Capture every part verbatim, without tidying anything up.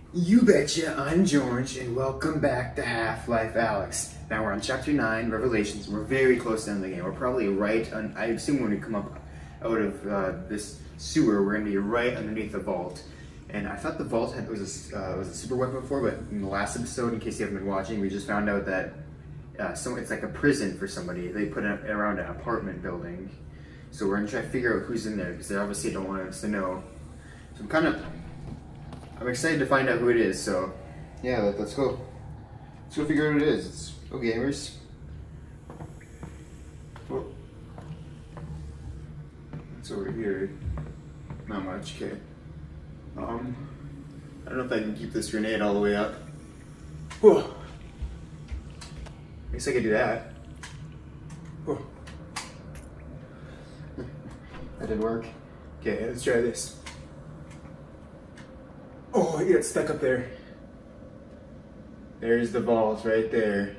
You betcha, I'm George, and welcome back to Half-Life Alyx. Now we're on Chapter nine, Revelations, and we're very close to the end of the game. We're probably right on, I assume when we come up out of uh, this sewer, we're going to be right underneath the vault. And I thought the vault had, was, a, uh, was a super weapon before, but in the last episode, in case you haven't been watching, we just found out that uh, so it's like a prison for somebody. They put it around an apartment building. So we're going to try to figure out who's in there, because they obviously don't want us to know. So I'm kind of... I'm excited to find out who it is, so yeah, let, let's go. Let's go figure out who it is. Let's go, gamers. Oh. It's over here. Not much, okay. Um, I don't know if I can keep this grenade all the way up. Whoa. I guess I could do that. Whoa. That didn't work. Okay, let's try this. Oh, I got stuck up there. There's the vault right there.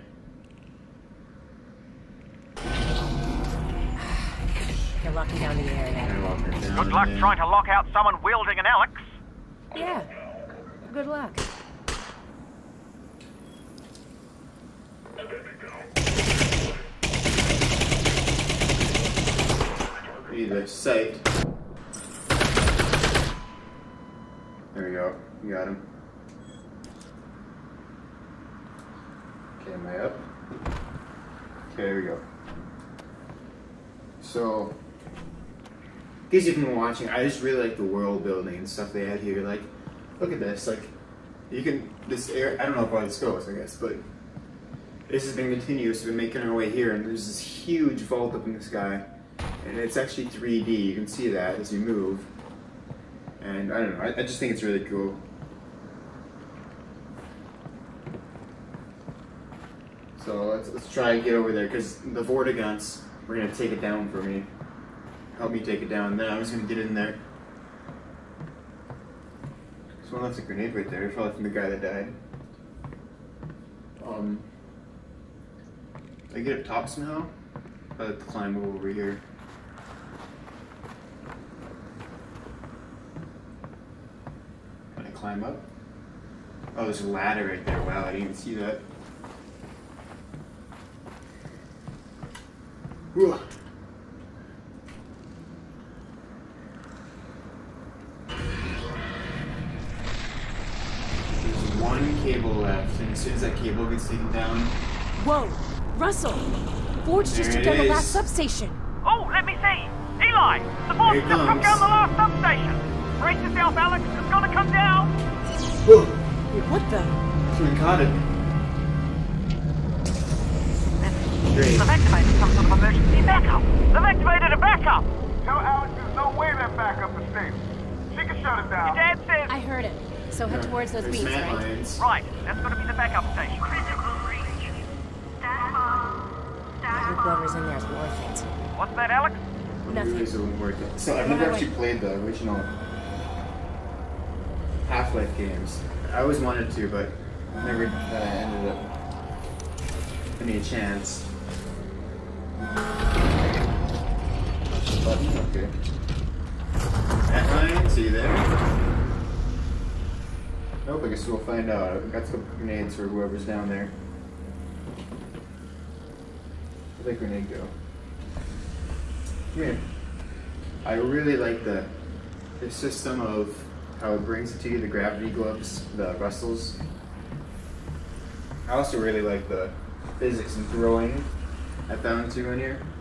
You're locking down the area. Good luck there. trying to lock out someone wielding an Alyx. Yeah. Good luck. Either sight. There we go. You got him. Okay, am I up? Okay, there we go. So, in case you've been watching, I just really like the world building and stuff they had here. Like, look at this. Like, you can, this air, I don't know how this goes, I guess, but this has been continuous. We've been making our way here, and there's this huge vault up in the sky, and it's actually three D. You can see that as you move. And I don't know, I, I just think it's really cool. So let's, let's try and get over there, because the Vortigaunts, we're going to take it down for me. Help me take it down, then I'm just going to get in there. Someone left a grenade right there, probably from the guy that died. Um, Did I get up top somehow? I'll have to climb over here. Climb up. Oh, there's a ladder right there. Wow, I didn't even see that. Whew. There's one cable left, and as soon as that cable gets taken down... Whoa! Russell! Forge just took down the last substation. Oh, let me see! Eli! The Forge just took down the last substation! Brace yourself, Alyx! It's gonna come down! Whoa! What the? Someone caught it. Great. They've activated some sort of emergency backup! They've activated a backup! Tell Alyx there's no way that backup is safe. She can shut it down. Your dad says... I heard it. So head towards those beams, right? Lines. Right, that's gonna be the backup station. Critical breach. Stand by. I hope whoever's in there is worth it. What's that, Alyx? Nothing. It won't work. So I've never actually played the original Half-Life games. I always wanted to, but never uh, ended up getting a chance. Button, okay. Atline, see you there. Nope, I guess we'll find out. I've got some grenades for whoever's down there. Where'd that grenade go? Come here. I really like the the system of how it brings it to you, the gravity gloves, the Russells. I also really like the physics and throwing I found too in here.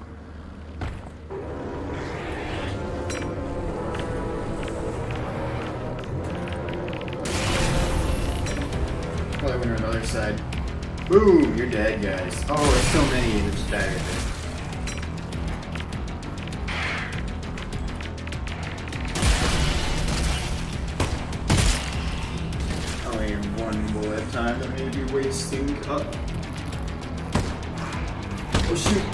Probably went on the other side. Boom! You're dead, guys. Oh, there's so many that just died right there. One bullet at a time that may be wasting up. Oh shoot!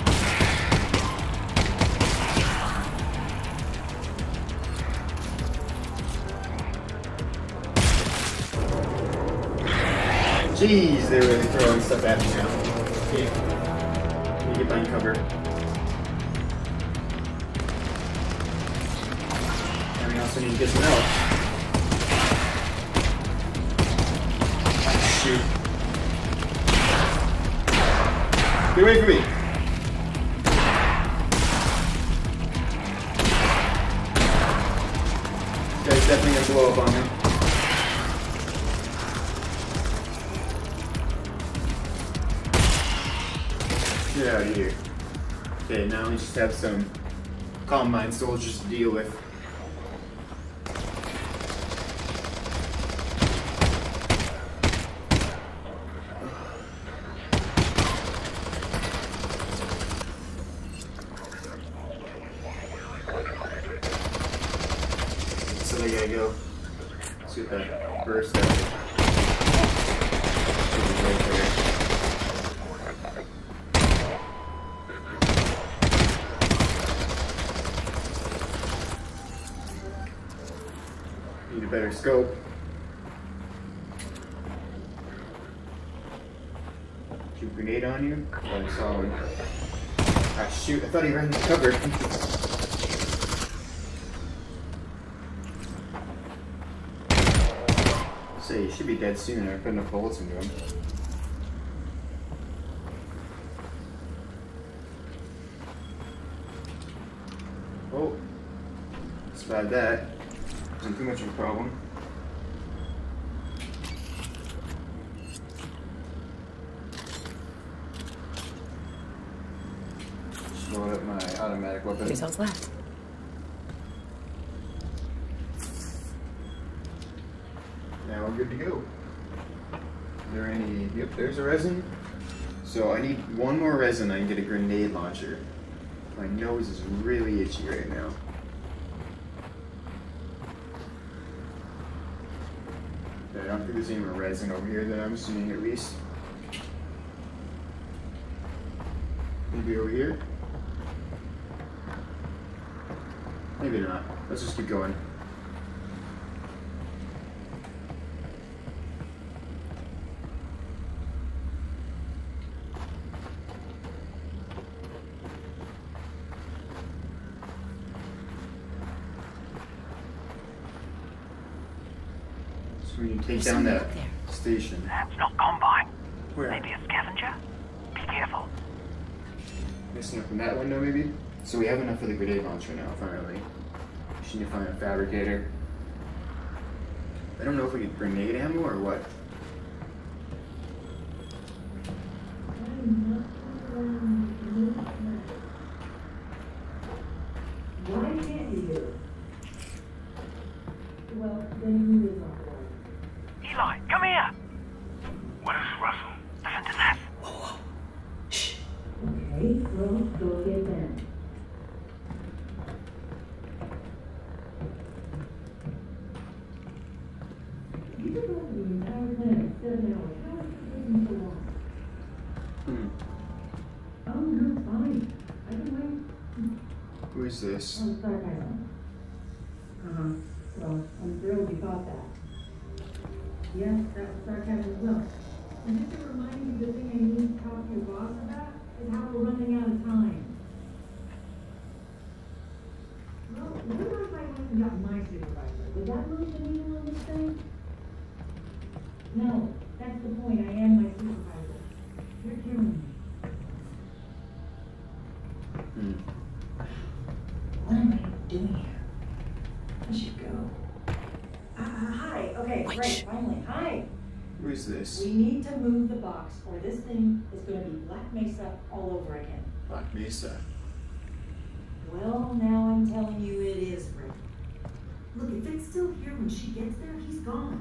Jeez, they're really throwing stuff at me now. Okay. Let me get behind cover. And we also need to get some help. Get away from me! This guy's definitely gonna blow up on me. Get out of here. Okay, now we just have some Combine soldiers to deal with. So they gotta go. Let's get that burst out. Right there. Need a better scope. Shoot a grenade on you? Oh, I saw one. Ah, shoot, I thought he ran into cover. Say, he should be dead soon. I put enough bullets into him. Oh, survived that. Wasn't too much of a problem. Just load up my automatic weapon. Two cells left. Now we're good to go. Is there any? Yep, there's a resin. So I need one more resin. I can get a grenade launcher. My nose is really itchy right now. I don't think there's any more resin over here that I'm assuming at least. Maybe over here? Maybe not. Let's just keep going. We can take There's down someone that up there. station. That's not Combine. Where? Maybe a scavenger? Be careful. Missing up in that window, maybe? So we have enough for the grenade launcher now, finally. Just need to find a fabricator. I don't know if we get grenade ammo or what. Why can't you do it? Well, then you is not right. Eli, come here. What is Russell? Listen to this. Okay, well, go get them. You took over the entire planet seven hours. How is it taking so long? Hmm. Oh, no, fine. I can wait. Who is this? Oh, sorry, Kylo. Uh-huh. Well, I'm thrilled you thought that. Yes, that was sarcasm as well. And just to remind you, the thing I need to talk to your boss about is how we're running out of time. Well, what if I went and got my supervisor? Would that move the needle on this thing? No, that's the point. I am my supervisor. You're killing me. Hmm. What am I doing here? I should go. Uh, hi. Okay, Wait, great. shh. Finally. Hi. Who is this? We need to move the box, or this thing is going to be Black Mesa all over again. Black Mesa. Well, now I'm telling you it is, Rick. Look, if it's still here when she gets there, he's gone.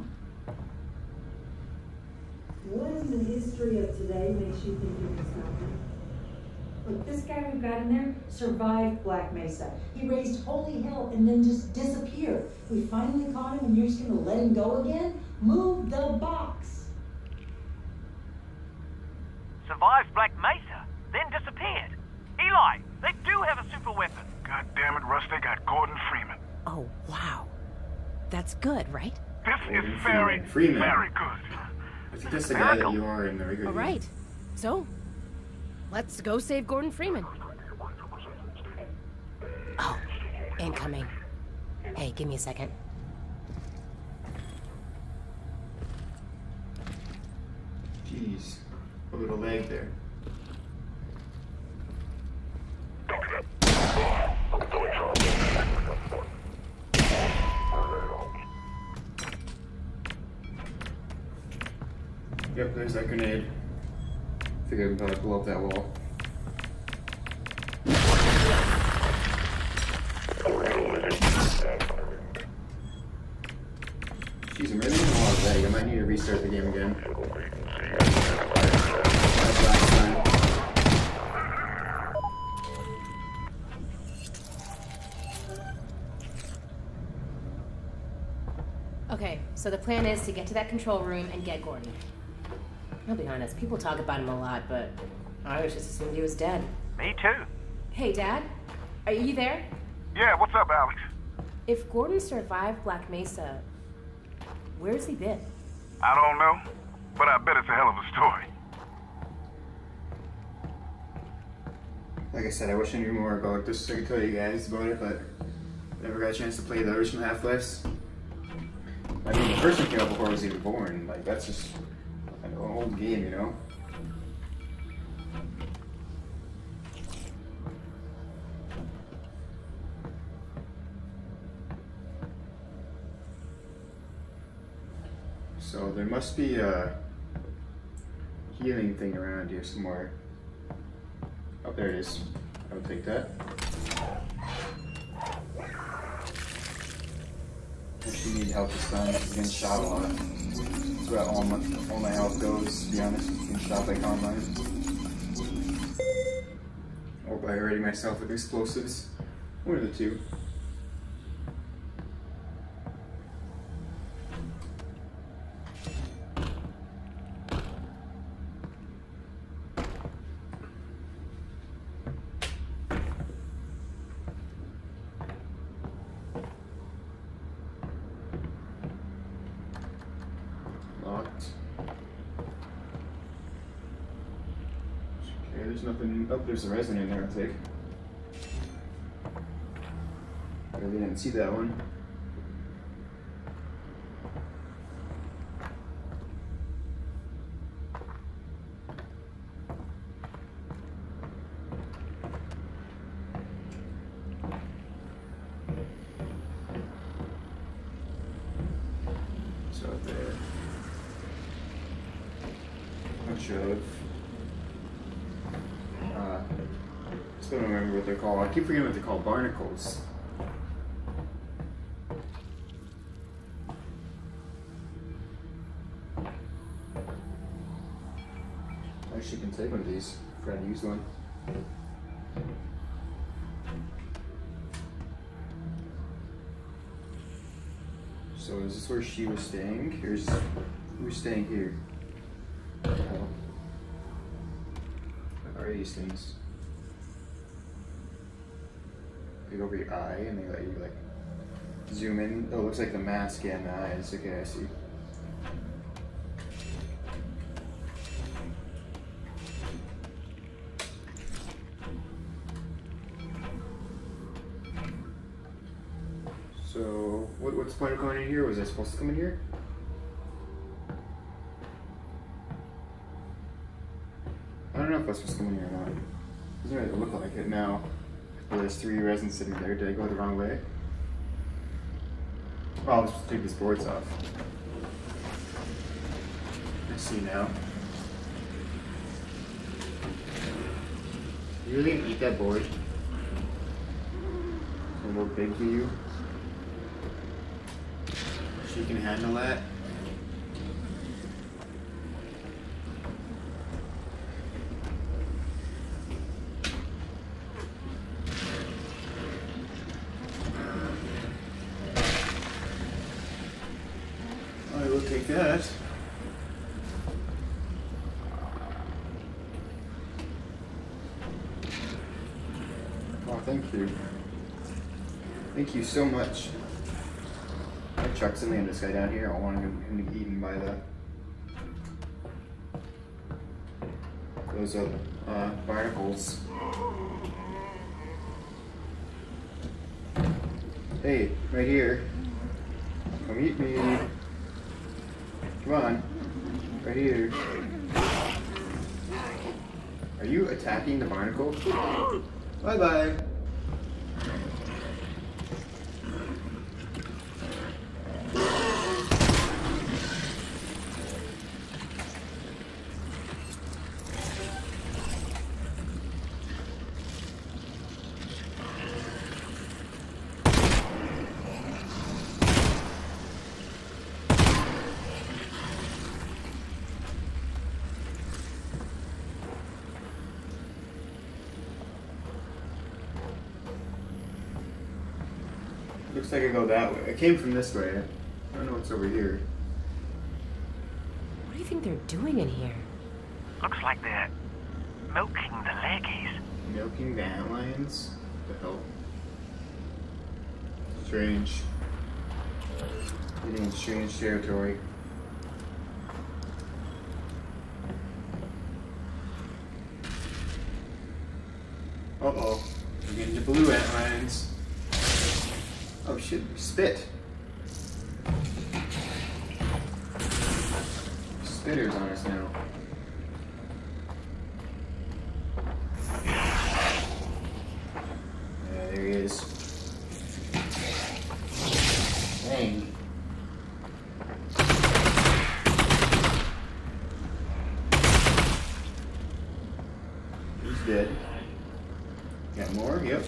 What in the history of today makes you think you can stop him? Look, this guy we've got in there survived Black Mesa. He raised holy hell and then just disappeared. We finally caught him and you're just gonna let him go again? Move the box. Survived Black Mesa, then disappeared. Eli, they do have a super weapon. God damn it, Russ, they got Gordon Freeman. Oh, wow. That's good, right? This Gordon is very, Freeman. very good. I think that's the guy that you are in the regular All game. right. So, let's go save Gordon Freeman. Oh, incoming. Hey, give me a second. Jeez. A little lag there. Yep, there's that grenade. Figure I'd probably blow up that wall. Jeez, I'm really in a lot of lag. I might need to restart the game again. That's last time. Okay, so the plan is to get to that control room and get Gordon. I'll be honest, people talk about him a lot, but I always just assumed he was dead. Me too. Hey, Dad? Are you there? Yeah, what's up, Alex? If Gordon survived Black Mesa, where's he been? I don't know, but I bet it's a hell of a story. Like I said, I wish I knew more about this so I could tell you guys about it, but never got a chance to play the original Half-Lives. I mean, the first one came out before I was even born. Like, that's just an old game, you know? So there must be a healing thing around here somewhere. Oh, there it is. I'll take that. Actually need help this time. I'm getting shot a lot. That's where all my, all my health goes, to be honest. Getting shot by Combine. Or by hurting myself with explosives. One of the two. Locked. Okay, there's nothing. Oh, there's a resin in there, I'll take. I really didn't see that one. So there. Bunch of uh, still don't remember what they're called. I keep forgetting what they're called. Barnacles. I actually can take one of these. Forgot to use one. So is this where she was staying? Here's who's staying here. Oh. What are these things? They go over your eye and they let you like zoom in. Oh, it looks like the mask and the eyes. Okay, I see. So, what, what's the point of going in here? Was I supposed to come in here? I don't know if I was supposed to come in here or not. It doesn't really look like it now. Well, there's three resins sitting there. Did I go the wrong way? Oh, I was supposed to take these boards off. I see now. You really gonna eat that board? A little big for you? She can handle that? I will take that. Oh, thank you. Thank you so much. I chuck something at this guy down here. I want him, him to be eaten by the those uh, uh, barnacles. Hey, right here. Come eat me. Come on. Right here. Are you attacking the barnacle? Bye bye. Looks like I go that way. I came from this way. I don't know what's over here. What do you think they're doing in here? Looks like they're milking the leggies. Milking the antlions? What the hell? Strange. Getting in strange territory. Uh-oh. We're getting to blue antlions. Oh shit, spit. Spitters on us now. Yeah, there he is. Dang. He's dead. Got more? Yep.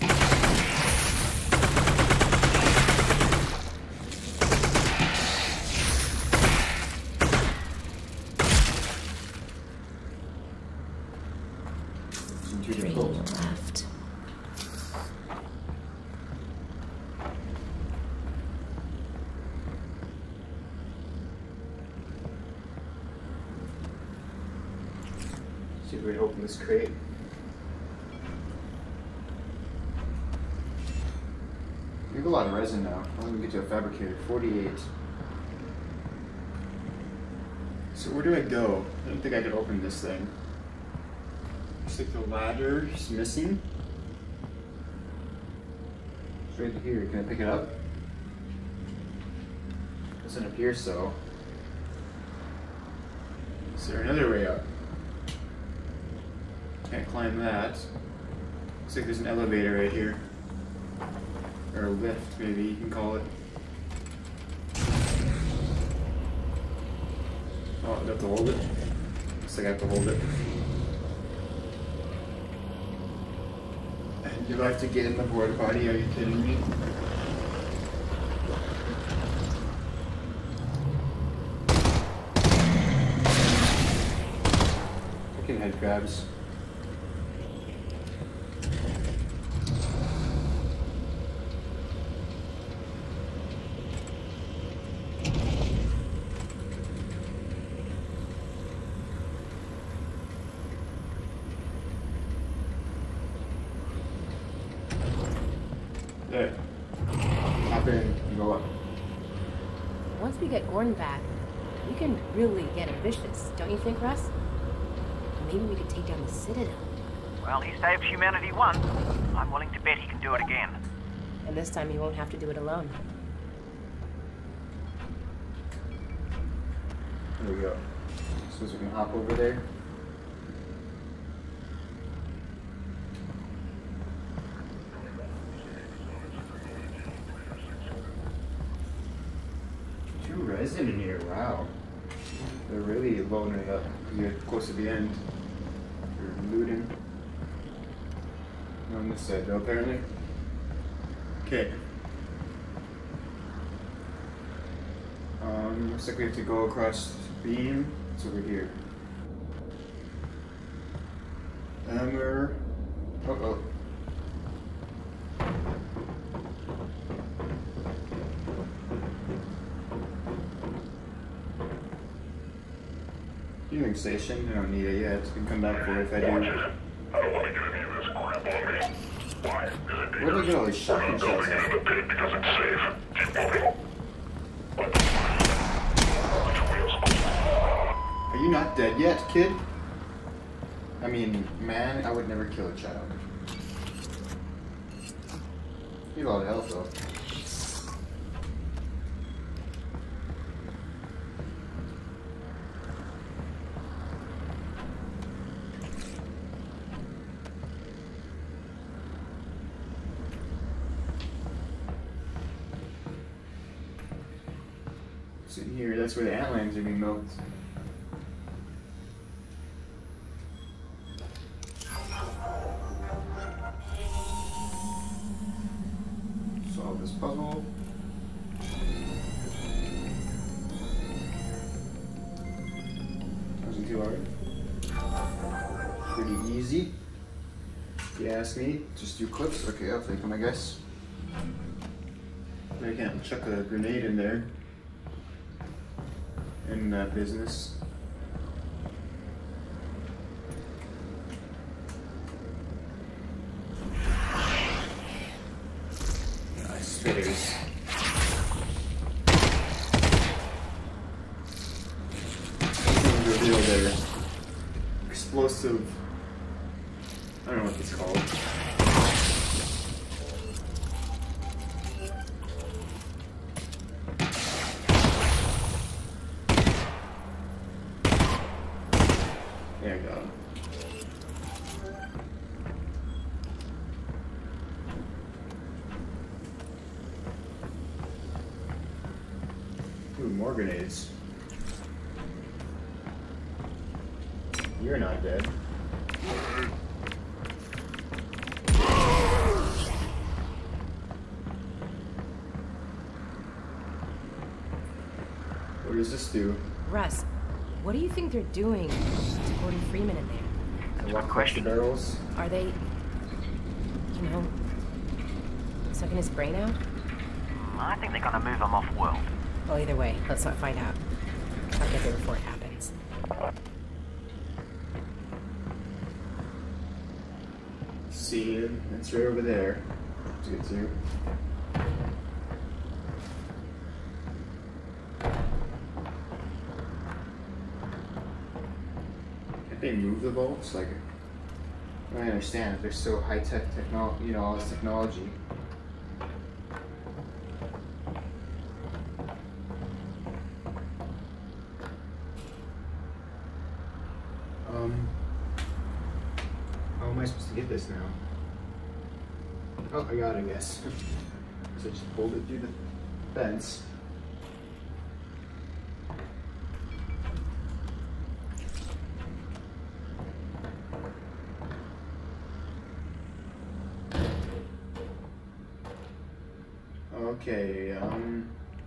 Three left. See if we can open this crate. We have a lot of resin now. I'll even get to a fabricator. forty-eight. So where do I go? I don't think I could open this thing. Looks like the ladder is missing. It's right here. Can I pick it up? Doesn't appear so. Is there another way up? Can't climb that. Looks like there's an elevator right here. Or a lift, maybe you can call it. Oh, I have to hold it. Looks like I have to hold it. And do I have to get in the porta potty? Are you kidding me? Fucking head crabs. There. Hop in and go up. Once we get Gordon back, we can really get ambitious, don't you think, Russ? Maybe we could take down the Citadel. Well, he saved humanity once. I'm willing to bet he can do it again. And this time he won't have to do it alone. There we go. So we can hop over there. Two resin in here, wow. They're really loading it up. You're close to the end. You're looting. On this side though, apparently. Okay. Um, looks like we have to go across the beam. It's over here. And we're... Uh-oh. Healing station. I don't need it yet. You can come back for it if I do. I don't want to get any of this crap on me. Why? Is it Where do I get all these shotgun I'm shots going into at? the pit because it's safe. Keep moving. Are you not dead yet, kid? I mean, man, I would never kill a child. You have a lot of health, though. In here, that's where the antlions are being milked. Solve this puzzle. Wasn't too hard. Pretty easy. If you ask me, just do clips. Okay, I'll take them, I guess. I can't chuck a grenade in there. In uh, business. Nice face. Something revealed there. Explosive. I don't know what it's called. There you go. Ooh, more grenades. You're not dead. What does this do? Russ, what do you think they're doing to Gordon Freeman in there? They walk across the barrels. Are they, you know, sucking his brain out? I think they're gonna move him off world. Well, either way, let's not find out. I'll get there before it happens. See it? It's right over there. To get to. Can't they move the bolts? Like, I don't understand. They're so high tech technology, you know, all this technology. Um, how am I supposed to get this now? Oh, I got it, I guess. So I just pulled it through the fence. Okay, um...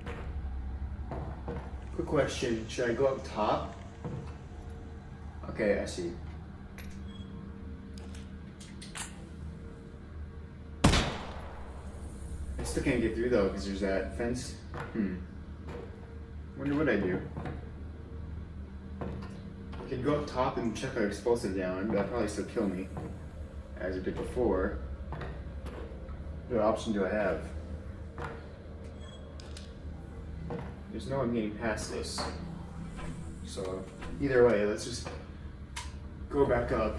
quick question. Should I go up top? Okay, I see. I still can't get through though because there's that fence. Hmm. Wonder what I do. I could go up top and chuck an explosive down, but that'll probably still kill me, as it did before. What option do I have? There's no one getting past this. So either way, let's just go back up.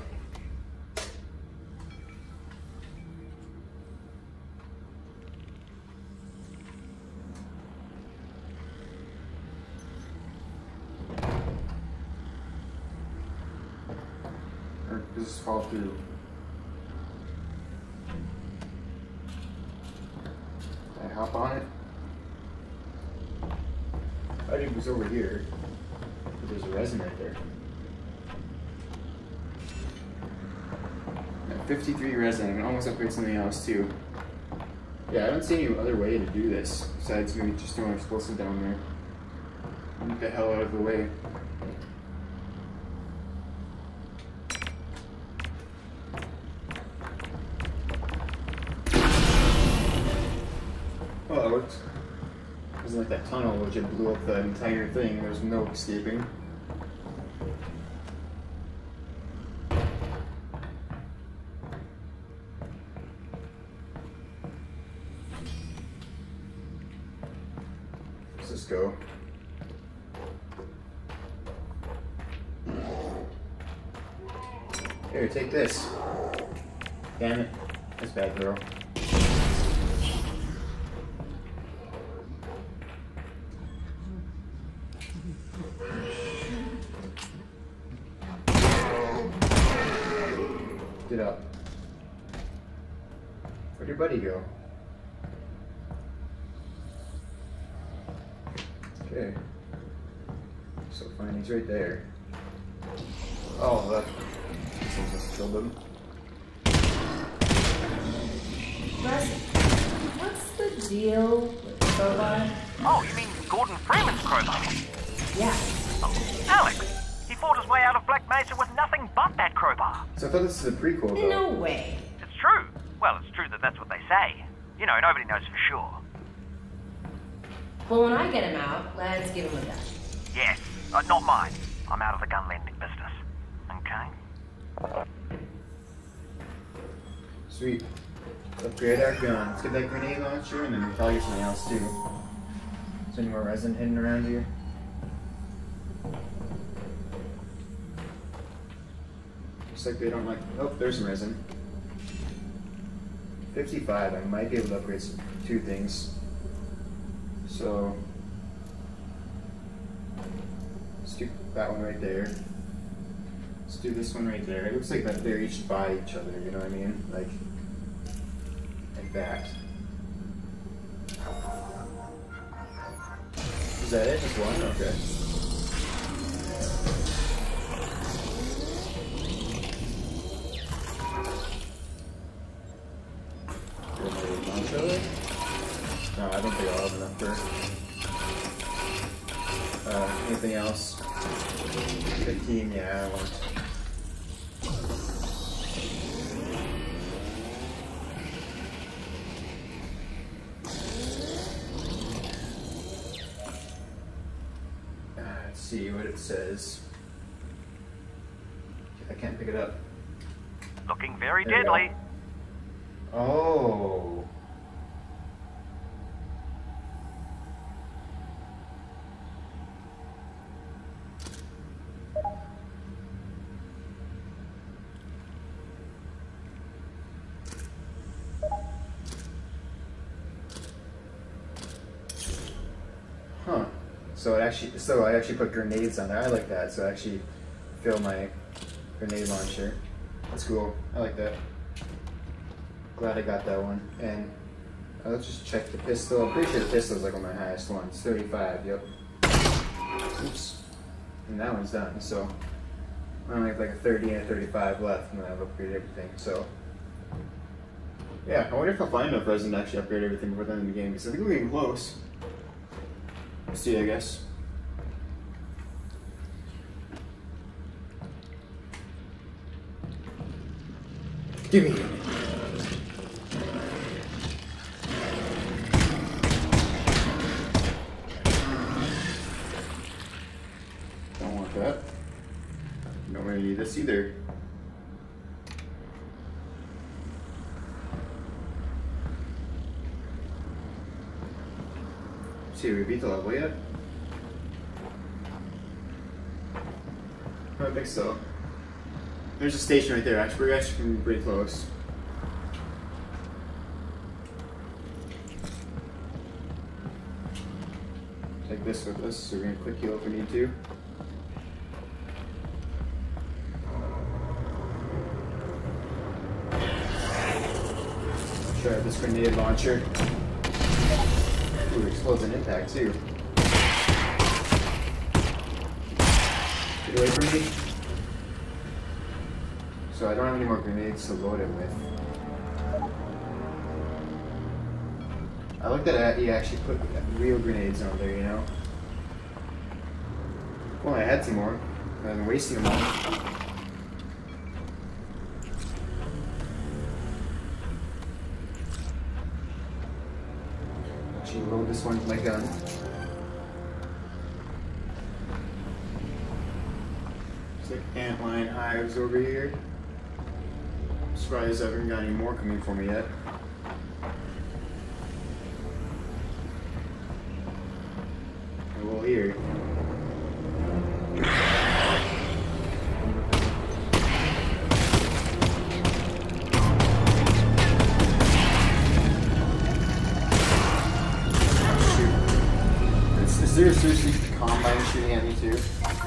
Or does this fall through? Can I hop on it? I think it was over here. But there's a resin right there. fifty-three resin. I can almost upgrade something else too. Yeah, I don't see any other way to do this besides maybe just throwing an explosive down there. Get the hell out of the way. Oh, it worked. It wasn't like that tunnel which it blew up the entire thing. There was no escaping. Let's just go. Here, take this. Damn it. That's bad, girl. Get up. Where'd your buddy go? Okay. So fine, he's right there. Oh, that just killed him. Russ, what's the deal with the crowbar? Oh, you mean Gordon Freeman's crowbar? Yeah. Oh, Alex! He fought his way out of Black Mesa with nothing but that crowbar. So I thought this is a prequel, though. No way. It's true. Well, it's true that that's what they say. You know, nobody knows for sure. Well, when I get him out, let's give him a gun. Yes, uh, not mine. I'm out of the gun lending business. Okay? Sweet. Upgrade our gun. Let's get that grenade launcher and then we'll probably get something else too. Is there any more resin hidden around here? Looks like they don't like. Oh, there's some resin. fifty-five. I might be able to upgrade some, two things. So let's do that one right there. Let's do this one right there. It looks like that they're each by each other. You know what I mean? Like like that. Is that it? Just one? Okay. No, I don't think I'll have enough for uh, anything else. fifteen, yeah, I want. Uh, let's see what it says. I can't pick it up. Looking very There we deadly. go. Oh. Huh. So it actually, so I actually put grenades on there. I like that. So I actually fill my grenade launcher. That's cool. I like that. Glad I got that one. And uh, let's just check the pistol. I'm pretty sure the pistol is like one of my highest ones. thirty-five. Yep. Oops. And that one's done. So I only have like a thirty and a thirty-five left, and then I've upgraded everything. So yeah, I wonder if I'll find enough resin to actually upgrade everything before the end of the game. Because I think we're getting close. Let's see, I guess. Give me. Don't want that. Don't really need this either. See, we beat the level yet? I don't think so. There's a station right there. Actually, we're actually pretty close. Take this with us, so we're gonna quick heal if we need to. Try out this grenade launcher. Ooh, explodes an impact too. Get away from me. So I don't have any more grenades to load it with. I like that he actually put real grenades on there, you know? Well, I had some more. I've been wasting them all. Actually, load this one with my gun. There's like antlion hives over here. I'm surprised I haven't got any more coming for me yet. I will here. Is there seriously combine shooting at me too?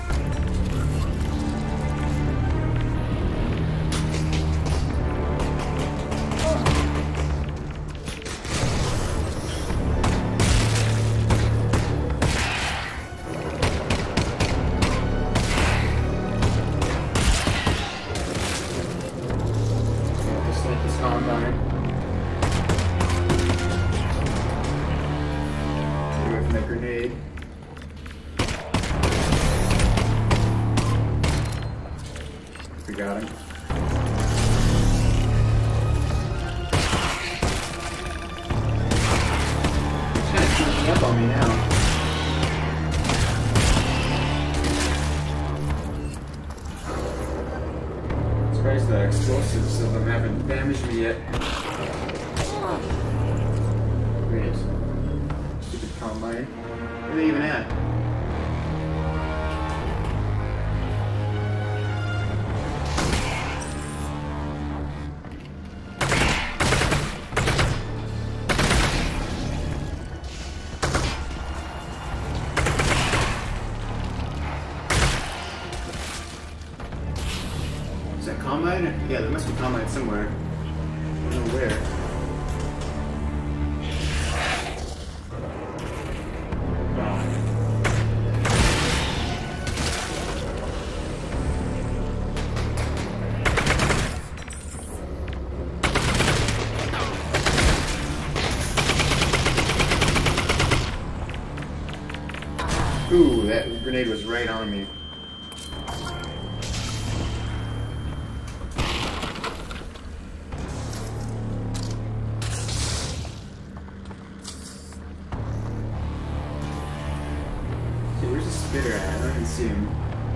Grenade. We got him. He's kind of sneaking up on me now. surprised that explosives of them haven't damaged me yet. Great. Stupid combine. Where are they even at? Is that combine? Yeah, there must be combine somewhere. I don't know where. Ooh, that grenade was right on me. See, where's the spitter at? I don't even see him.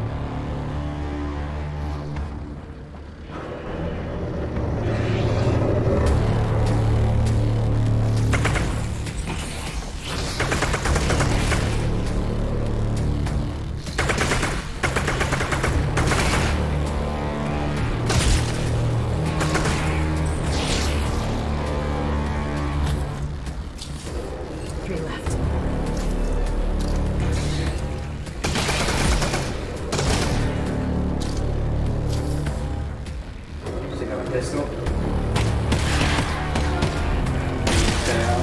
Three left. Stick out my pistol. Down.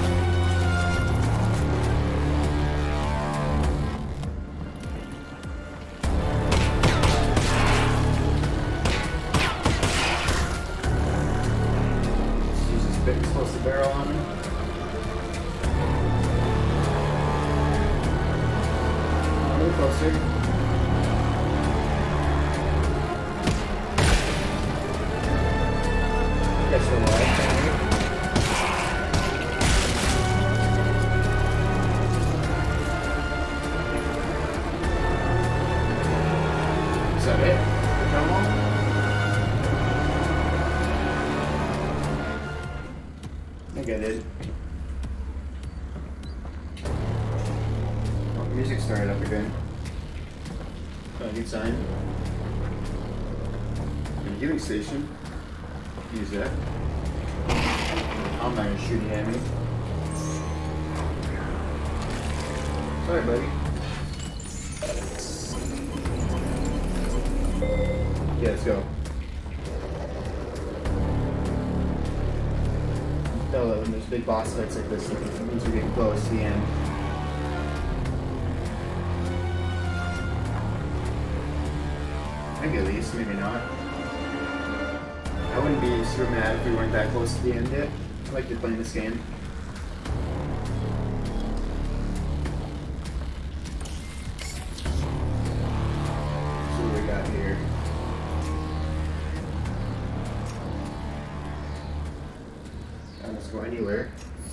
Let's use this big explosive barrel on him. A little closer. Guess we're alive, is that it? Come on. I think I did. Oh, the music started up again. Oh, good sign. And a healing station. Use that. I'm not gonna shoot you at me. Sorry, buddy. Yeah, let's go. Tell that when there's big boss fights like this, it means we're getting close to the end. Maybe at least, maybe not. I wouldn't be super mad if we weren't that close to the end yet. I like to play this game. So what we got here? Uh, let's go anywhere.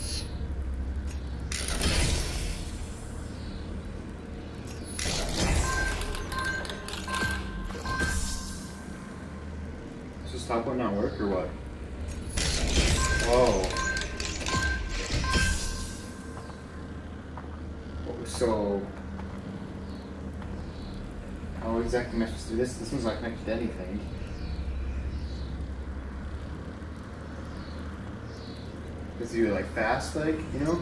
Does this top one not work or what? Whoa. So, how exactly am I supposed to do this? This one's not connected to anything. It's either like fast, like, you know?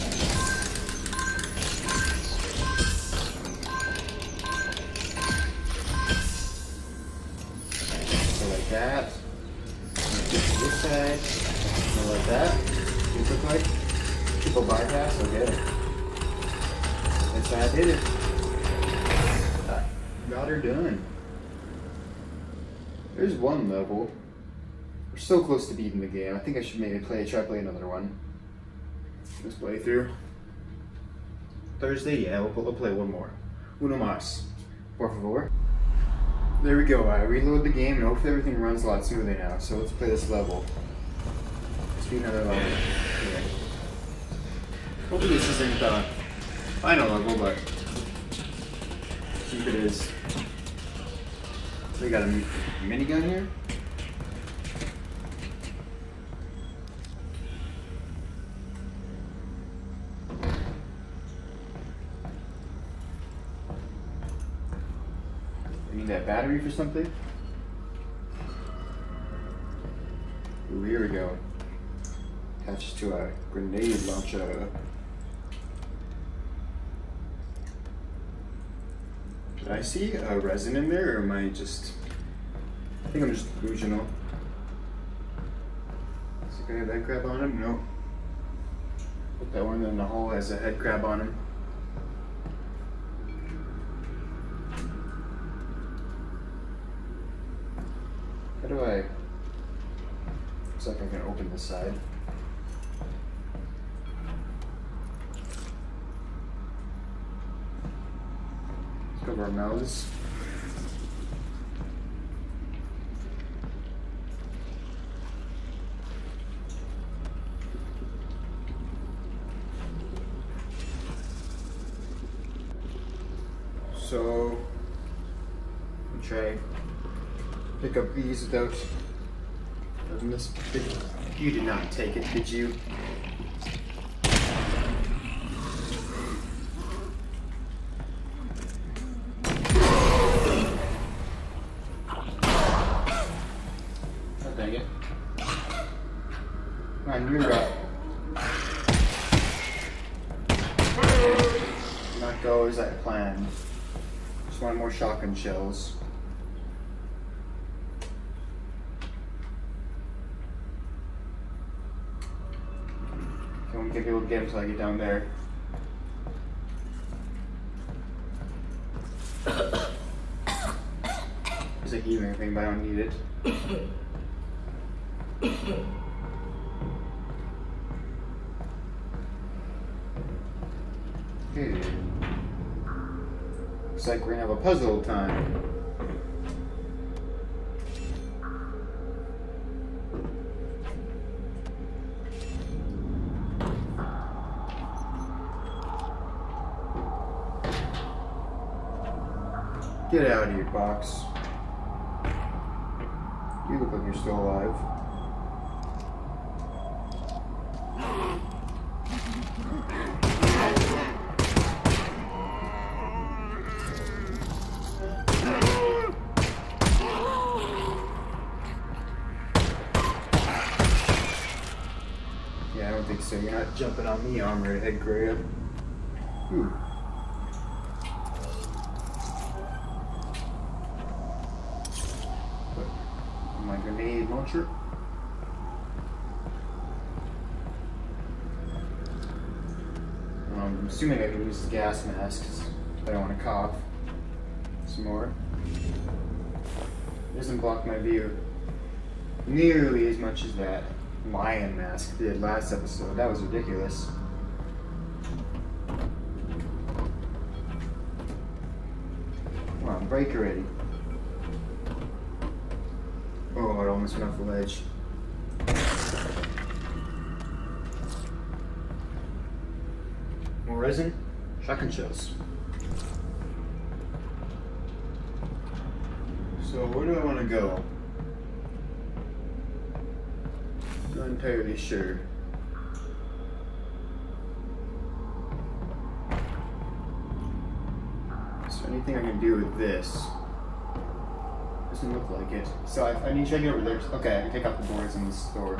So like that. And this side. And like that. It look like triple bypass. Okay. That's how I did it. Uh, got her done. There's one level. We're so close to beating the game. I think I should maybe play, try play another one. This playthrough. Thursday, yeah, we'll, we'll play one more. Uno más. Por favor. There we go. I reload the game and hopefully everything runs a lot smoother now. So let's play this level. Let's do another level. Okay. Hopefully this isn't the final level, but see if it is. We got a minigun here. I need that battery for something. Ooh, here we go. Attached to a grenade launcher. Did I see a resin in there, or am I just... I think I'm just delusional. Is it gonna have that grab on him? No. Put that one in the hole has a head crab on him. How do I... Looks like I can open this side. Let's cover our mouths. So, let me try pick up these without having this. You did not take it, did you? Oh, dang it. Come on, you're up. Not go as I planned. Just one more shotgun shells. I won't be able to get him until I get down there. There's a healing thing, but I don't need it. Okay. Looks like we're gonna have a puzzle time. Get out of here, box. You look like you're still alive. Yeah, I don't think so. You're not jumping on me, armored head grab. Ooh. My grenade launcher. Um, I'm assuming I can use the gas mask because I don't want to cough some more. It doesn't block my view nearly as much as that lion mask did last episode. That was ridiculous. Come on, break already. Oh, it almost went off the ledge. More resin? Shotgun shells. So, where do I want to go? Not entirely sure. Is there anything I can do with this? Doesn't look like it. So I, I need to check it over there. Okay, I can take out the boards in the store.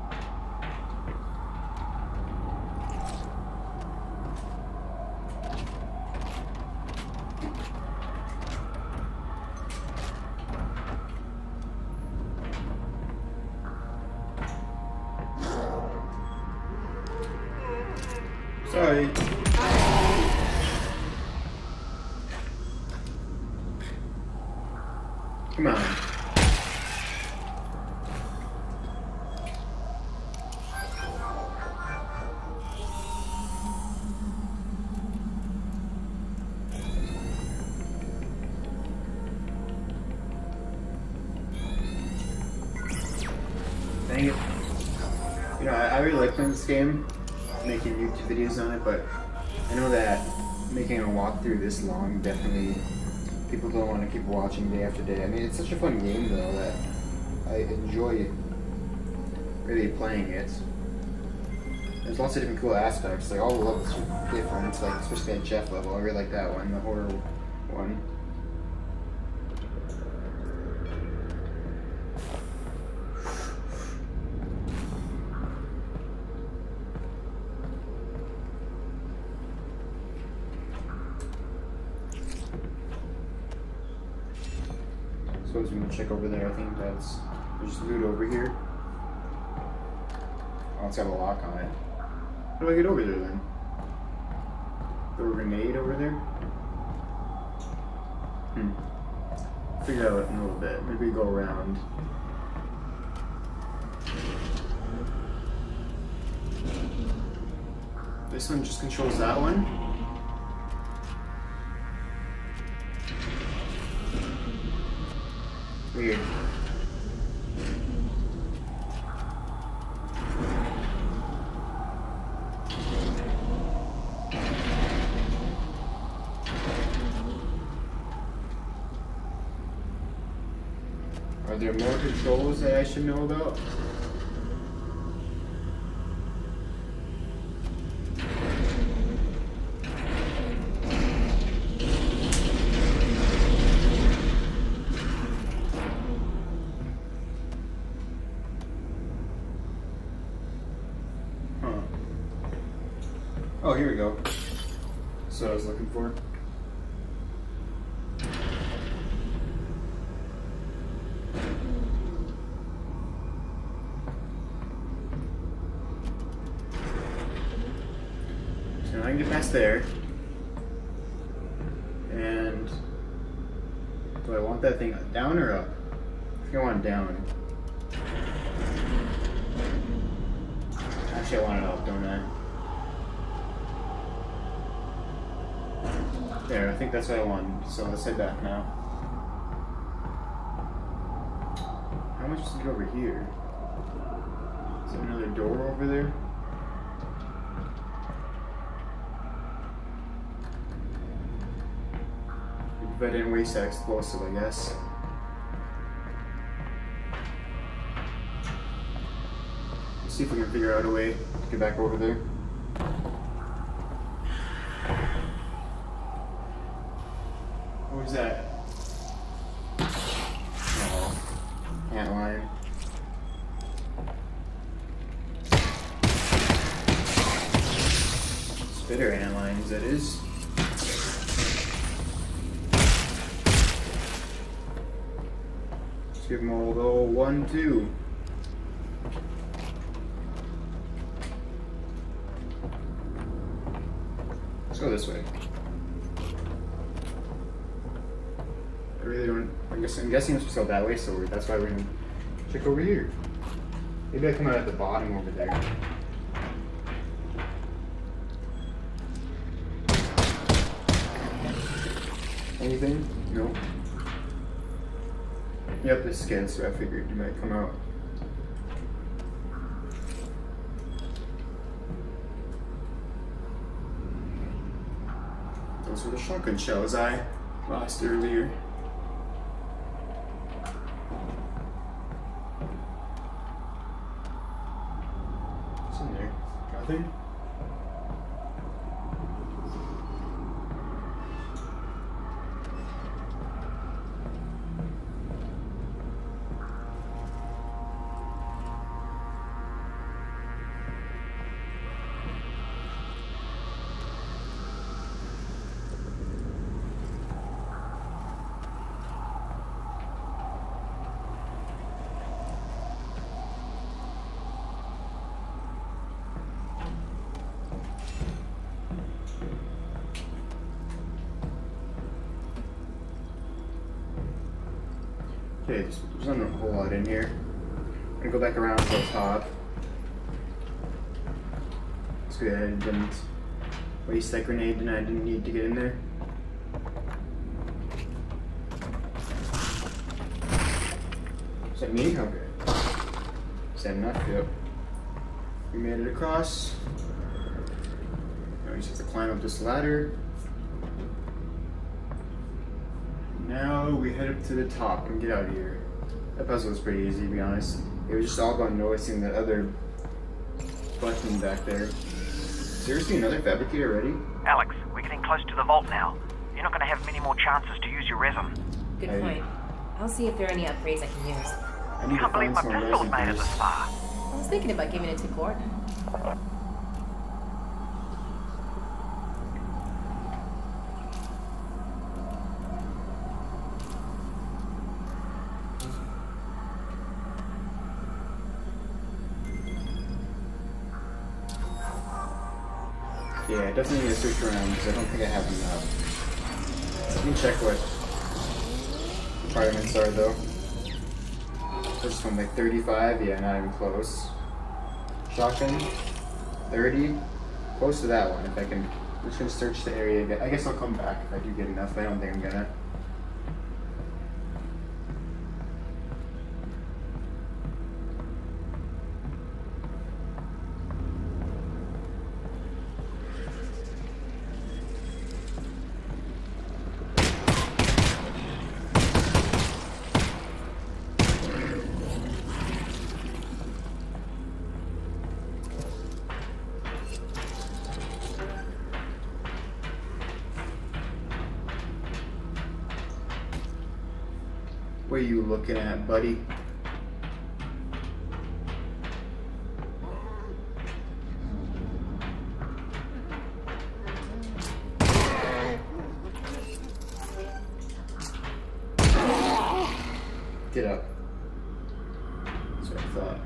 Sorry. Come on. Dang it. You know, I, I really like playing this game, making YouTube videos on it, but I know that making a walkthrough this long definitely people don't want to keep watching day after day. I mean, it's such a fun game though that I enjoy really playing it. There's lots of different cool aspects, like all the levels are different, like especially that Jeff level. I really like that one, the horror one. suppose we can check over there. I think that's there's loot over here. Oh, it's got a lock on it. How do I get over there then? Throw a grenade over there? Hmm. Figure out in a little bit. Maybe go around. This one just controls that one. Weird. Are there more controls that I should know about? Huh. Oh, here we go. That's what I was looking for. I can get past there. And do I want that thing down or up? I think I want it down. Actually, I want it up, don't I? There, I think that's what I want. So let's head back now. How much is it over here? Is there another door over there? If I didn't waste that explosive, I guess. Let's see if we can figure out a way to get back over there. What was that? Oh, antlion. Spitter antlions, that is. Let's give them all the old one, two. Let's go this way. I really don't. I guess I'm guessing it's still that way, so that's why we're gonna check over here. Maybe I come out at the bottom over there. Anything? No. Yep, this scan, so I figured you might come out. Those were the shotgun shells I lost earlier. What's in there? Nothing? Okay, there's, there's not a whole lot in here. I'm gonna go back around to the top. Let's go ahead and didn't waste that grenade and I didn't need to get in there. Is that me? Okay. Is that enough? Yep. We made it across. Now we just have to climb up this ladder. Now we head up to the top and get out of here. That puzzle was pretty easy, to be honest. It was just all about noticing that other button back there. Seriously, another fabricator already? Alex, we're getting close to the vault now. You're not going to have many more chances to use your resin. Good I, point. I'll see if there are any upgrades I can use. I need Can't to believe find my some pistol's resin made it first. this far. I was thinking about giving it to Gordon. Yeah, definitely need to search around because I don't think I have enough. Let me check what requirements are though. This one like thirty-five, yeah, not even close. Shotgun, thirty, close to that one. If I can, I'm just gonna search the area again. I guess I'll come back if I do get enough, but I don't think I'm gonna. What are you looking at, buddy? Get up. That's what I thought.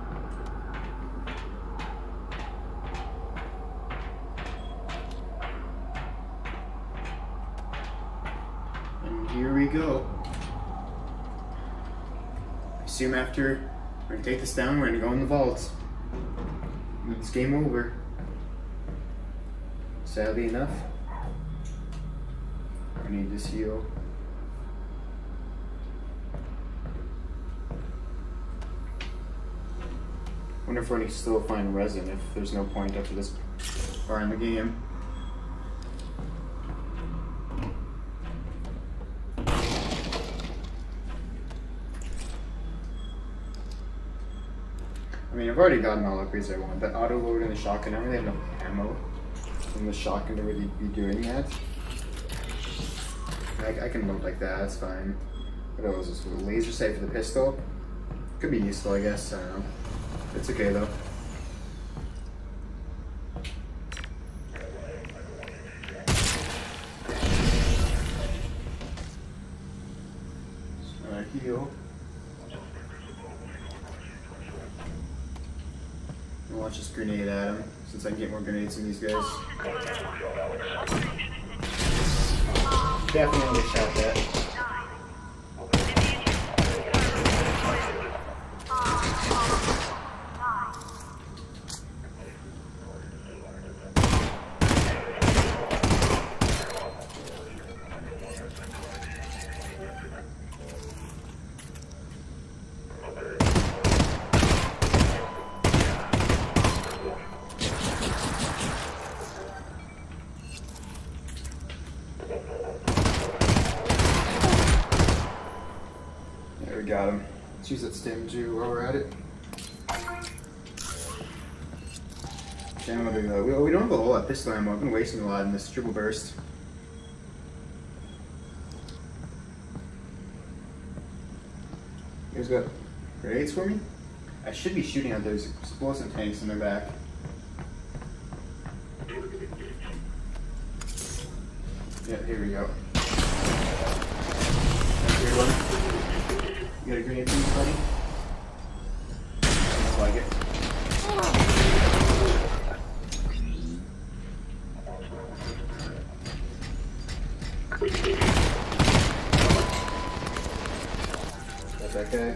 And here we go. Assume after we're gonna take this down, we're gonna go in the vault. And it's game over. Sadly enough. I need this heal. Wonder if we're gonna still find resin if there's no point after this far in the game. I mean, I've already gotten all the upgrades I want. The auto load and the shotgun, I don't really have no ammo from the shotgun to really be doing that. I, I can load like that, that's fine. What else is this? Laser sight for the pistol? Could be useful, I guess. I don't know. It's okay though. Uh, heal. I'll launch this grenade at him, since I can get more grenades from these guys. Definitely shot that. Got him. Let's use that stim too while we're at it. Ammo to go. We, we don't have a whole lot of pistol ammo. I've been wasting a lot in this triple burst. You guys got grenades for me? I should be shooting at those explosive tanks in their back. Yeah, here we go. Good one. You got a grenade for me, buddy? Looks like it. Got that guy.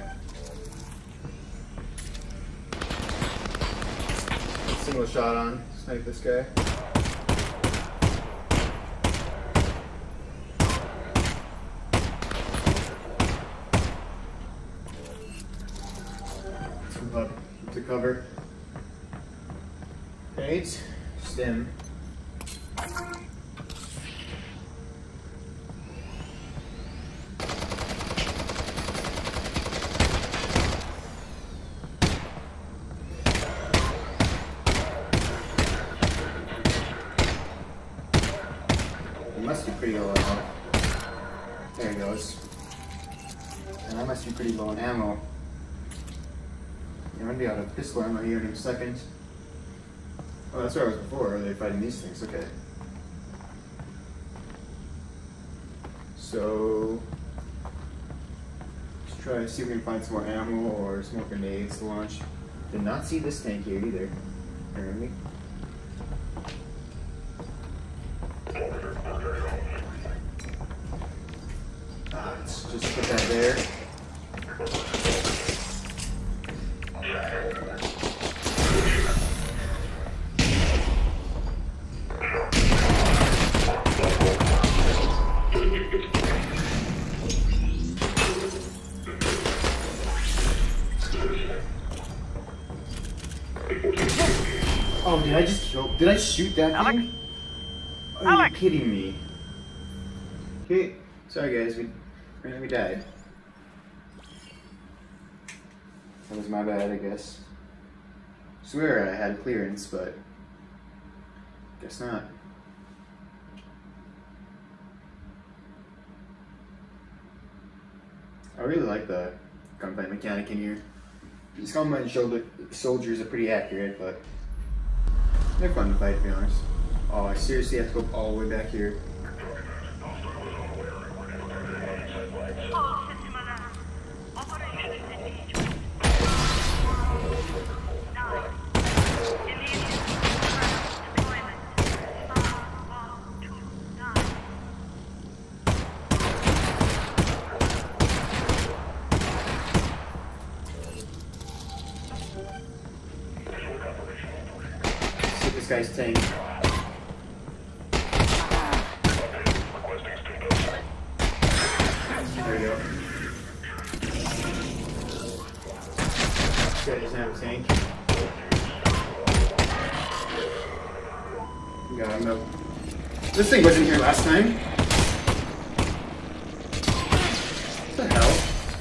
Single shot on. Snipe this guy. To cover. Grenades. Stim. It must be pretty low ammo. There it goes. And that must be pretty low on ammo. I'm gonna be out of pistol ammo here in a second. Oh, that's where I was before. Are they fighting these things? Okay. So, let's try to see if we can find some more ammo or some more grenades to launch. Did not see this tank here either. Apparently. Put that there. Oh, did I just kill? Did I shoot that Alex? thing? Are Alex? you kidding me? Okay, sorry guys, we we died. That was my bad, I guess. Swear I had clearance, but guess not. I really like the gunfight mechanic in here. These combat shoulder soldiers are pretty accurate, but they're fun to fight, to be honest. Oh, I seriously have to go all the way back here. All system alert. Operation engagement. Nine. Immediate deployment. Five, one, two, nine. See this guy's tank. There we go. This guy doesn't have a tank. Got him though. This thing wasn't here last time. What the hell?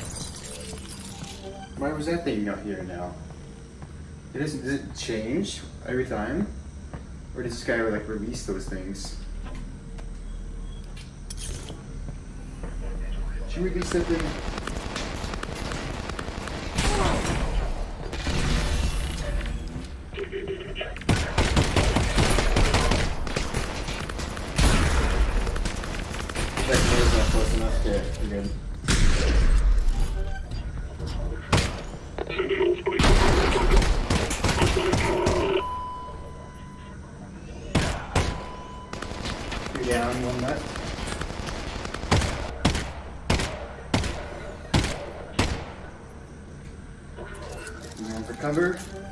Why was that thing not here now? It doesn't, does it change every time? Or does this guy like release those things? Should we release that thing? That is not close enough. Okay, we're good. Three down, one left. And for cover.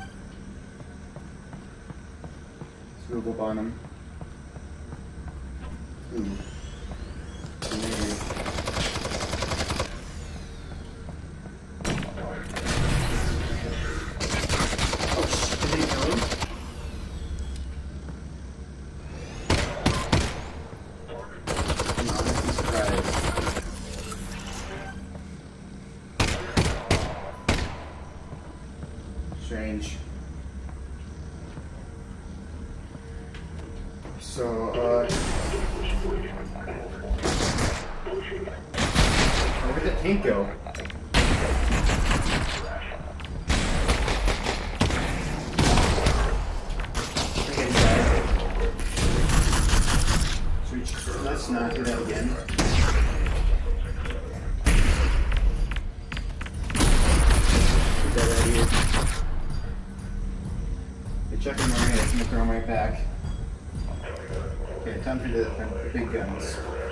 Let's move up on him. Ooh. Maybe. Oh shit, did they kill him? I'm honestly surprised. Strange. So, uh... where did the tank go? Okay, so let's not do that again. Put that right here. They're checking my right, I'm gonna throw them right back. Okay, time for the, the big guns.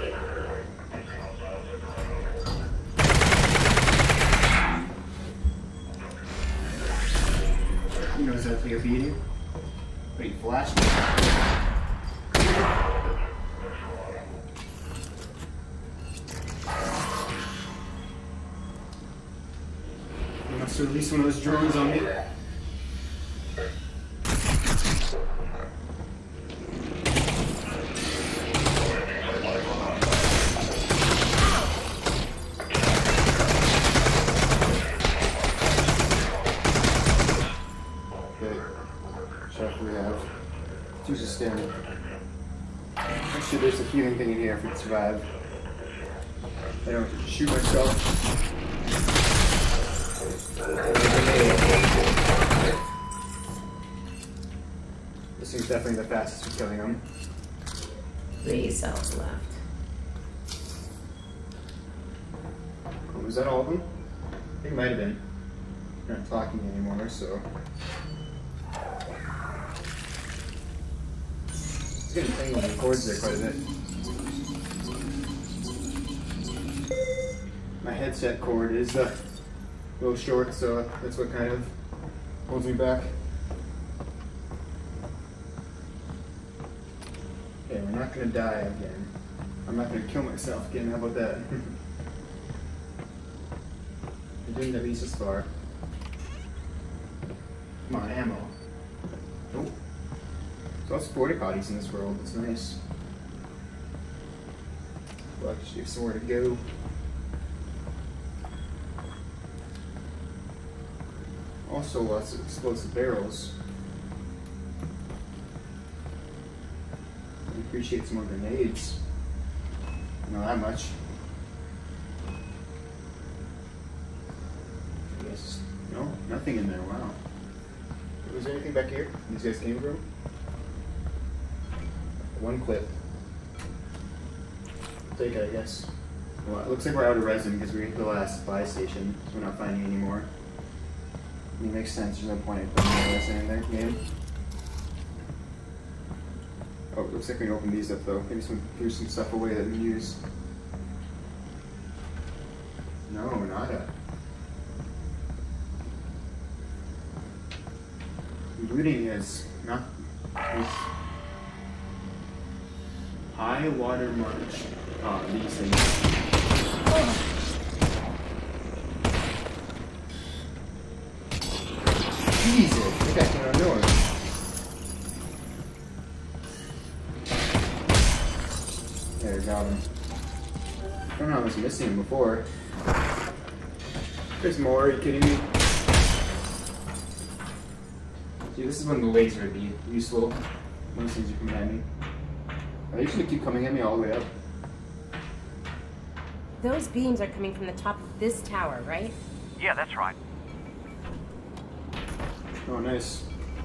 He knows how to take a beating. Wait, flash me. You must release one of those drones on me. Use a stand. Actually, there's a healing thing in here if we survive. I don't shoot myself. This thing's definitely the fastest for killing them. Three cells left. Oh, was that all of them? I think it might have been. We're not talking anymore, so. It's getting tangled in the cords there quite a bit. my headset cord is uh, a little short, so that's what kind of holds me back. Okay, we're not gonna die again. I'm not gonna kill myself again, how about that? I didn't at least this far. Come on, ammo. Nope. There's lots of porta potties in this world, it's nice. Well, actually have somewhere to go. Also lots of explosive barrels. I appreciate some more grenades. Not that much. I guess, no, nothing in there, wow. Was there anything back here these guys came from? One clip. I'll take it, I guess. Well, it looks like we're out of resin because we hit the last buy station, so we're not finding any more. I mean, it makes sense, there's no point in putting more resin in there, game. Oh, it looks like we can open these up though. Maybe some, here's some stuff away that we can use. No, nada. Looting is not is high water march. Ah, oh, these things. Oh. Jesus, I got out of nowhere. There, got him. I don't know, I was missing him before. There's more, are you kidding me? See, this is when the laser would be useful. When these things are coming at me. They usually keep coming at me all the way up. Those beams are coming from the top of this tower, right? Yeah, that's right. Oh, nice.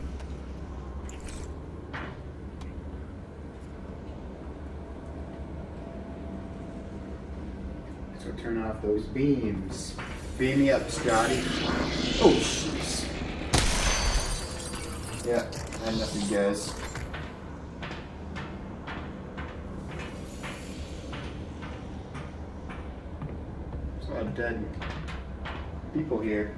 So turn off those beams. Beam me up, Scotty. Oh, jeez. Yeah, I had enough of you guys. There's a lot of dead people here.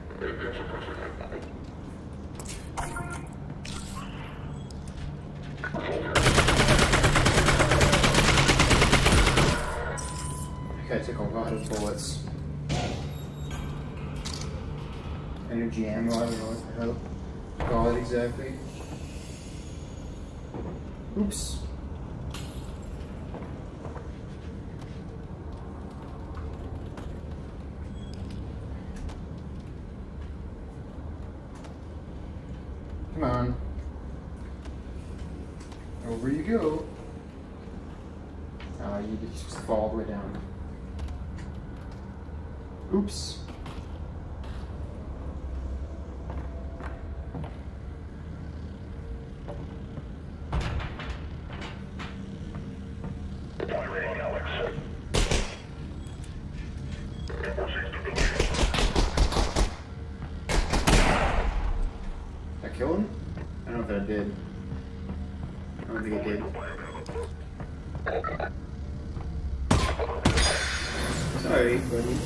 Okay, I took a lot of bullets. Energy ammo, I don't know what the hell to call it exactly. Oops. Come on. Over you go. Ah, uh, you just fall all the way down. Oops. Kill him? I don't know if I did. I don't think I did. Sorry, buddy.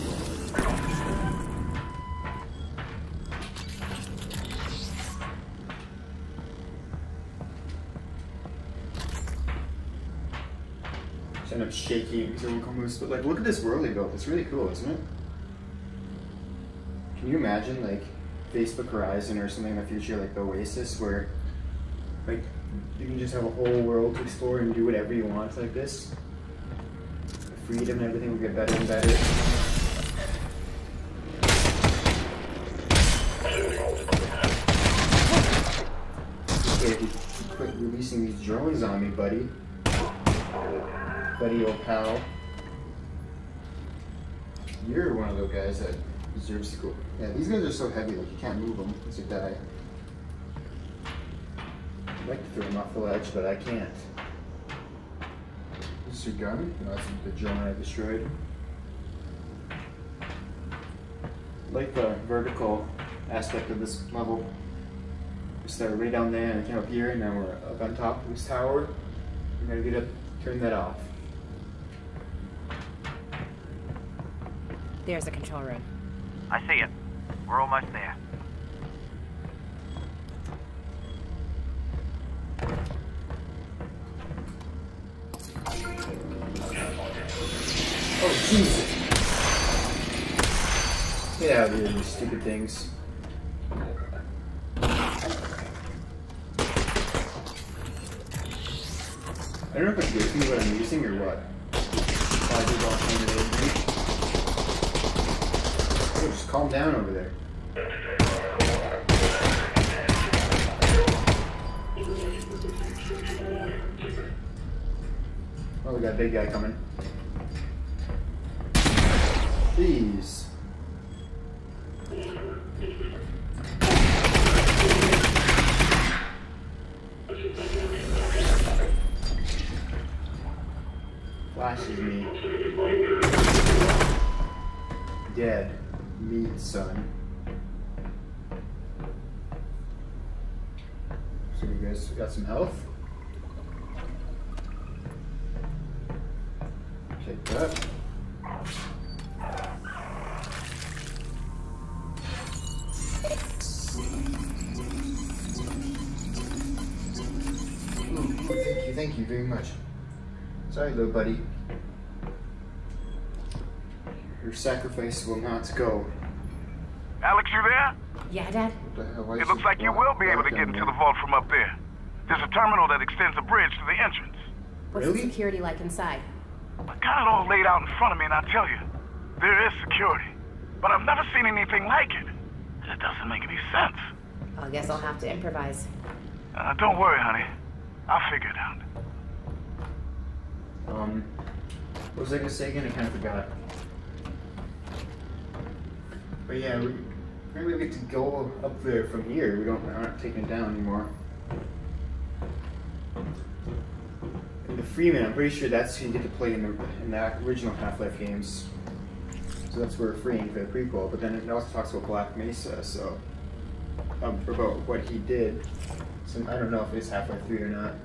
Just end up shaking because everyone comes. But like, look at this world they built. It's really cool, isn't it? Can you imagine, like, Facebook Horizon or something in the future, like the Oasis, where like you can just have a whole world to explore and do whatever you want like this. The freedom and everything will get better and better. Okay, if you quit releasing these drones on me, buddy. Buddy, old pal. You're one of those guys that deserves to go. Yeah, these guys are so heavy, like you can't move them once you die. I'd like to throw them off the ledge, but I can't. Is this your gun? No, that's the drone I destroyed. I like the vertical aspect of this level. We started way down there and came up here, and now we're up on top of this tower. We gotta get up, turn that off. There's the control room. I see it. We're almost there. Oh, Jesus. Get out of here, you stupid things. I don't know if it's with me what I'm using or what. Oh, I did all kind of oh, just calm down over there. Oh, we got a big guy coming. Please. Flashes me. Dead. Meat, son. So you guys got some health? Take that. Ooh, thank you, thank you very much. Sorry, little buddy. Your sacrifice will not go. Alex, you there? Yeah, Dad? What the hell? Why is It looks this like you black- will be able to black get down into the there? vault from up there. There's a terminal that extends a bridge to the entrance. What's Really? the security like inside? I got it all laid out in front of me, and I tell you, there is security. But I've never seen anything like it. And it doesn't make any sense. I guess I'll have to improvise. Uh, don't worry, honey. I'll figure it out. Um, what was I gonna say again? I kind of forgot. But yeah, we maybe we get to go up there from here. We don't we're not taking it down anymore. And the Freeman, I'm pretty sure that's who you get to play in the in the original Half-Life games. So that's where we're freeing for the prequel. But then it also talks about Black Mesa, so um, about what he did. So I don't know if it's Half-Life three or not.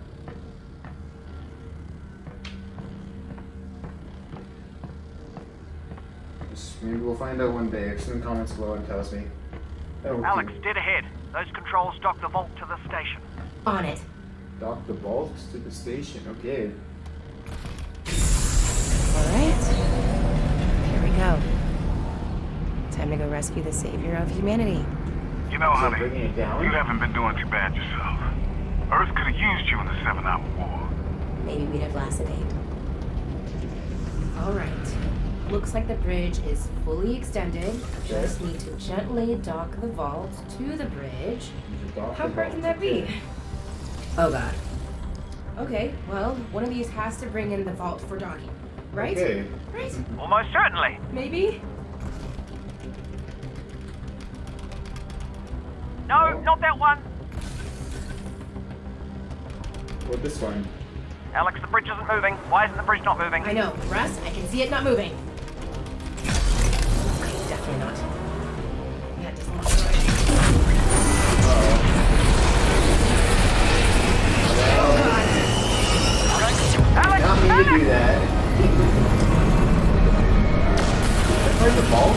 Maybe we'll find out one day. If someone comments below and tells me. Oh, Alex, dead ahead. Those controls dock the vault to the station. On it. Dock the vault to the station. Okay. Alright. Here we go. Time to go rescue the savior of humanity. You know, So honey, bringing it down? you haven't been doing too bad yourself. Earth could have used you in the Seven-Hour War. Maybe we'd have lasted eight. Alright. Looks like the bridge is fully extended. Just need to gently dock the vault to the bridge. Dock How the hard vault. can that be? Oh god. Okay, well, one of these has to bring in the vault for docking. Right? Okay. Right? Almost certainly. Maybe? No, not that one. What this one? Alex, the bridge isn't moving. Why isn't the bridge not moving? I know. Russ, I can see it not moving. Okay, definitely not. That doesn't look right. Oh god. Alex, Not me to Alex! do that. That's part of the vault?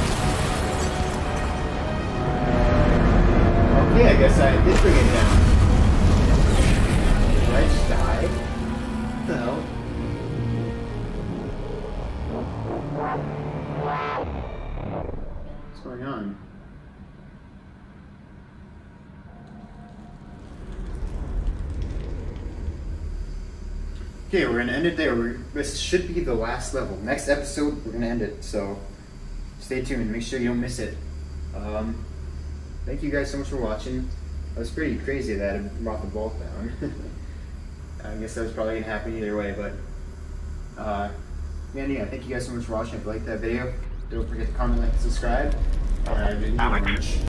Okay, I guess I did bring it down. Did I just die? What the hell? What's going on? Okay, we're gonna end it there. We're, this should be the last level. Next episode, we're gonna end it. So stay tuned. Make sure you don't miss it. Um, thank you guys so much for watching. That was pretty crazy that it brought the vault down. I guess that was probably gonna happen either way, but uh, yeah, yeah. Thank you guys so much for watching. If you liked that video, don't forget to comment, like, and subscribe. And I really Alex. much.